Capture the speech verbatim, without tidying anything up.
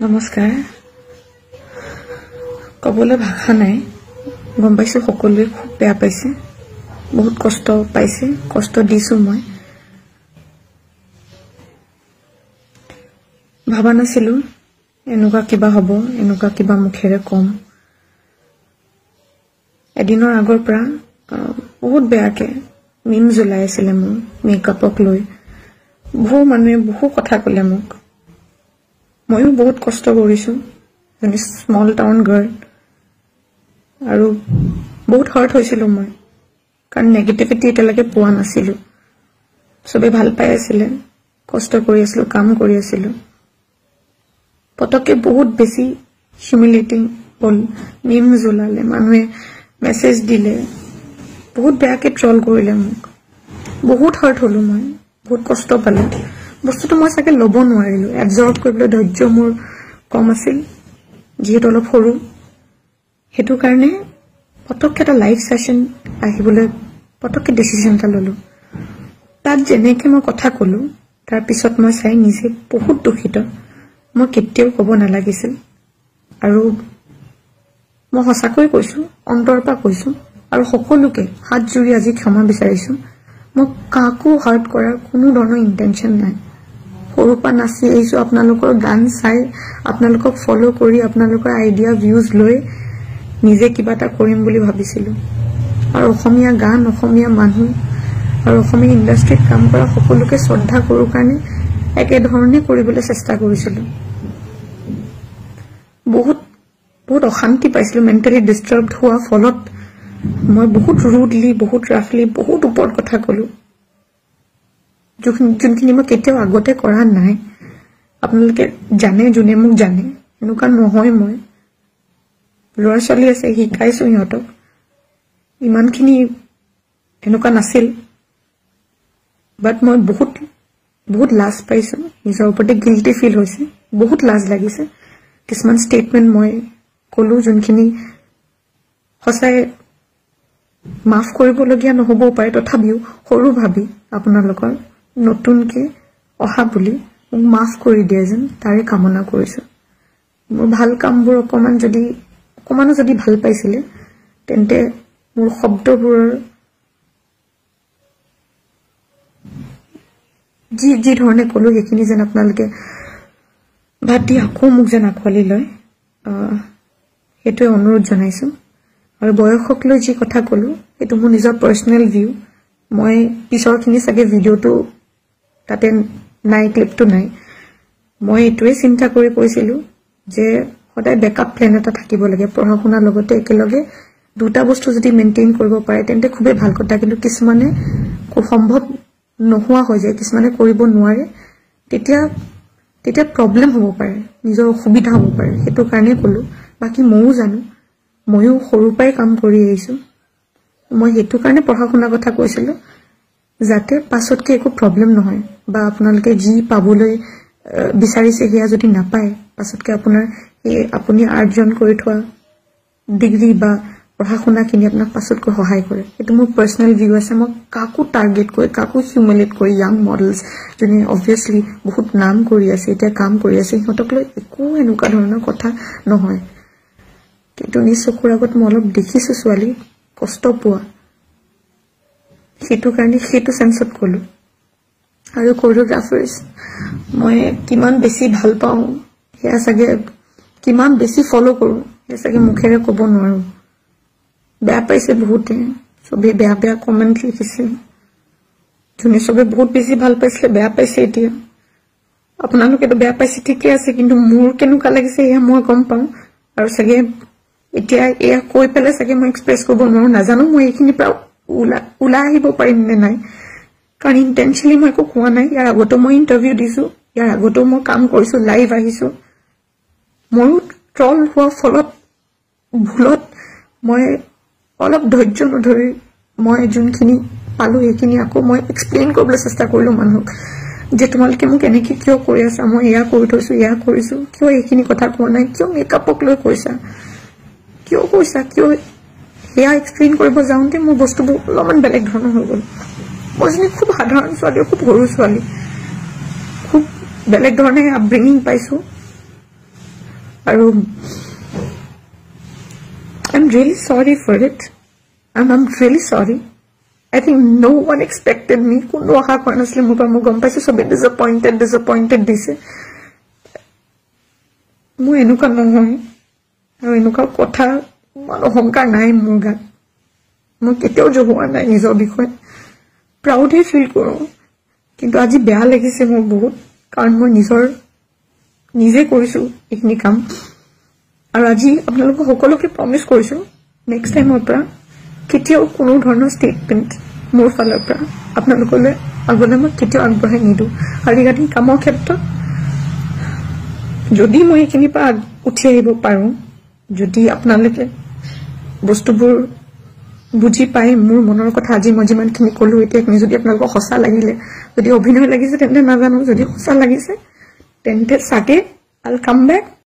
নমস্কাৰ কবলৈ ভাষা নাই গম পাইছো সকলোৱে খুব বেয়া পাইছে বহুত কষ্ট পাইছে কষ্ট দিছো মই ভাবা নাছিলো এনেকুৱা কিবা হ'ব এনেকুৱা কিবা মুখেৰে কম এদিনৰ আগৰ পৰা বহুত বেয়াকে মিম জ্বলাই আছিল মোৰ মেকআপক লৈ বহু মানুহে বহু কথা ক'লে মোক ময়ো বহুত কষ্ট কৰিছো এনি স্মল টাউন গাৰ্ল আৰু বহুত হাৰ্ট হৈছিল মই কাৰণ নেগেটিভিটি এটালৈকে পোৱা নাছিলো সবে ভাল পাই আছিল কষ্ট কৰি আছিল কাম কৰি আছিল পটকে বহুত বেছি হিউমিলেটিং হল মিম জ্বলালে মানুহে মেসেজ দিলে বহুত বেয়াকে ট্ৰল কৰিলে মোক বহুত হাৰ্ট হলো মই বহুত কষ্ট পালে বস্তুটো মই সাকে লব নোৱাৰিলো এবজৰ্ব কৰিবলৈ ধৈৰ্য মোৰ কম আছিল যেহেতু অলপ সৰু হেতু কাৰণে পটকে এটা লাইভ সেশন আহিবলৈ পটকে ডিসিশন এটা ললো তাত যেনেকে মই কথা কলো তাৰ পিছত মই চাই নিজে বহুত দুখিত মই কেতিয়াও ক'ব নালাগিছিল আৰু মই হসাকৈ কৈছো অন্তৰ পৰা কৈছো আৰু সকলোকে হাত জুৰি আজি ক্ষমা বিচাৰিছো মই কাকো হাৰ্ট কৰাৰ কোনো ধৰণৰ ইন্টেনশন নাই সৰুপা নাচি আহিছো আপোনালোকৰ গান চাই আপোনালোকক ফলো কৰি আপোনালোকৰ আইডিয়া ভিউজ লৈ নিজে কিবা এটা কৰিম বুলি ভাবিছিলো আৰু অসমীয়া গান অসমীয়া মানুহ আৰু অসমীয়া ইন্ডাষ্ট্ৰীত কাম কৰা সকলোকে শ্ৰদ্ধা কৰো কাৰণে একে ধৰণে কৰিবলৈ চেষ্টা কৰিছিলো বহুত বহুত অশান্তি পাইছিলো মেন্টালি ডিস্টাৰ্বড হোৱা ফলত মই বহুত ৰুডলি বহুত ৰাফলি বহুত ওপৰত কথা কলো যোনখিনি মই কেতিয়াও আগতে কৰা নাই আপোনালোকে জানে যোনে মোক জানে এনেকুৱা নহয় মই ল'ৰা ছোৱালী আছে শিকাইছো ইহঁতক ইমানখিনি এনেকুৱা নাছিল বাট মই বহুত বহুত লাজ পাইছো নিজৰ ওপৰতে গিল্টি ফিল হৈছে বহুত লাজ লাগিছে কিছুমান ষ্টেটমেন্ট মই কলো যোনখিনি হসাই মাফ কৰিবলগীয়া নহব পাৰে তথাপিও সৰু ভাবি আপোনালোকৰ নতুনকে অহা বুলি মোক মাফ কৰি দিয়ে যেন তাৰে কামনা কৰিছো মোৰ ভাল কামবোৰ অকমান যদি অকমানো যদি ভাল পাইছিলে তেন্তে মোৰ শব্দবোৰৰ যি যি ধৰণে কলো সেইখিনি যেন আপোনালোকে ভাতি আকৌ মোক যেন আঁকোৱালি লয় সেইটোৱে অনুৰোধ জনাইছো আৰু বয়সক লৈ যি কথা কলো এইটো মোৰ নিজৰ পাৰ্সোনেল ভিউ মই পিছৰখিনি সাগে ভিডিওটো তাতে নাই ক্লিপটো নাই মই এটোৱে চিন্তা কৰি কৈছিলো যে সদায় ব্যাকআপ প্ল্যান এটা থাকিব লাগে পঢ়াশুনাৰ লগতে একেলগে দুটা বস্তু যদি মেইনটেইন কৰিব পাৰে তেন্তে খুবেই ভাল কথা কিন্তু কিছুমানে খুব সম্ভৱ নোহোৱা হৈ যায় কিছুমানে কৰিব নোৱাৰে তেতিয়া তেতিয়া প্ৰবলেম হ'ব পাৰে নিজৰ অসুবিধা হ'ব পাৰে হেতু কাৰণে কলো বাকি ময়ো জানো ময়ো সৰু পাই কাম কৰি আহিছো মই হেতু কাৰণে পঢ়াশুনাৰ কথা কৈছিলো যাতে পাছতকে একো প্ৰবলেম নহয় বা আপোনালোকে যি পাবলৈ বিচাৰিছে হিয়া যদি নাপায় পাছতকে আপোনাৰ এই আপুনি আৰ্জন কৰি থোৱা ডিগ্ৰী বা পঢ়াশুনা কিনি আপোনাক পাছতকৈ সহায় কৰে এটো মোৰ পাৰ্সোনেল ভিউ আছে মই কাকো টাৰ্গেট কৰি কাকো হিউমিলেট কৰি ইয়াং মডেলস যোনে অবভিয়াসলি বহুত নাম কৰি আছে এটা কাম কৰি আছে হিহঁতক লৈ একো এনেকুৱা ধৰণৰ কথা নহয় কিন্তু নি চকুৰ আগত মই অলপ দেখিছো ছোৱালী কষ্ট পোৱা হেতু কাৰণে হেতু সেন্সত কলো আৰু কোৰিওগ্ৰাফাৰ্স মই কিমান বেছি ভাল পাওঁ হেয়া সাগে কিমান বেছি ফলো কৰো হেয়া সাগে মুখেৰে ক'ব নোৱাৰো বেয়া পাইছে বহুতে সবে বেয়া বেয়া কমেন্ট লিখিছে যোনে সবে বহুত বেছি ভাল পাইছে বেয়া পাইছে এতিয়া আপোনালোকেতো বেয়া পাইছে ঠিকই আছে কিন্তু মোৰ কেনেকুৱা লাগিছে এয়া মই গম পাওঁ আৰু সাগে এতিয়া এয়া কৈ পেলে সাগে মই এক্সপ্ৰেছ কৰিব নোৱাৰো নাজানো মই এইখিনি পৰা উলা উলা আহিব পাৰিম নে নাই কাৰণ ইন্টেনশনালি মই একো কোৱা নাই ইয়াৰ আগতো মই ইন্টাৰভিউ দিছো ইয়াৰ আগতো মই কাম কৰিছো লাইভ আহিছো ময়ো ট্ৰল হোৱা ফলত ভুলত মই অলপ ধৈৰ্য নধৰি মই যোনখিনি পালো এইখিনি আকৌ মই এক্সপ্লেইন কৰিবলৈ চেষ্টা কৰিলো মানুহক যে তোমালোকে মোক এনেকৈ কিয় কৰি আছা মই এয়া কৰি থৈছো এয়া কৰিছো কিয় এইখিনি কথা কোৱা নাই কিয় মেকআপক লৈ কৈছা কিয় কৈছা কিয় হেয়া এক্সপ্লেইন কৰিব যাওঁতে মোৰ বস্তুবোৰ অলপমান বেলেগ ধৰণৰ হৈ গ'ল মই যেনে খুব সাধাৰণ ছোৱালী খুব সৰু ছোৱালী খুব বেলেগ ধৰণে আপব্ৰিঙিং পাইছো আৰু I'm really sorry for it. And I'm really sorry. I think no one expected me. Kuno aha kora nasle mupa mu gom paise sobe disappointed, disappointed dise. Mu enuka nohoy. Aru enuka kotha mano honkar nai mur gat. Mu keteo jo hoa nai nijor bikhoy. Proud he feel koro. Kintu aji beya lagise mur bahut. Karon moi nijor nije korisu ekhini kam. আৰু আজি আপোনালোক সকলোকে প্ৰমিস কৰিছো next টাইমৰ পৰা কেতিয়াও কোনো ধৰণৰ ষ্টেটমেন্ট মোৰ ফালৰ পৰা আপোনালোকলৈ আগলৈ মই কেতিয়াও আগবঢ়াই নিদো আৰু ইয়াত কামৰ ক্ষেত্ৰত যদি মই এখিনি পৰা উঠি আহিব পাৰো যদি আপোনালোকে বস্তুবোৰ বুজি পাই মোৰ মনৰ কথা আজি মই যিমানখিনি কলো এতিয়া যদি আপোনালোকক হসা লাগিলে যদি অভিনয় লাগিছে তেন্তে নাজানো যদি হসা লাগিছে তেন্তে সাকে I'll come back